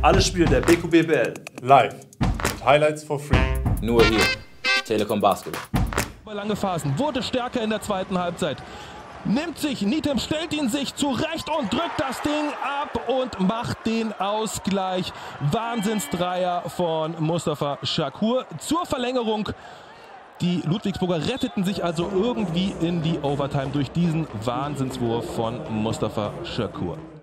Alle Spiele der BQBBL. Live und Highlights for free. Nur hier, Telekom Basketball. Lange Phasen, wurde stärker in der zweiten Halbzeit. Nimmt sich, Nitem stellt ihn sich zurecht und drückt das Ding ab und macht den Ausgleich. Wahnsinnsdreier von Mustafa Shakur zur Verlängerung. Die Ludwigsburger retteten sich also irgendwie in die Overtime durch diesen Wahnsinnswurf von Mustafa Shakur.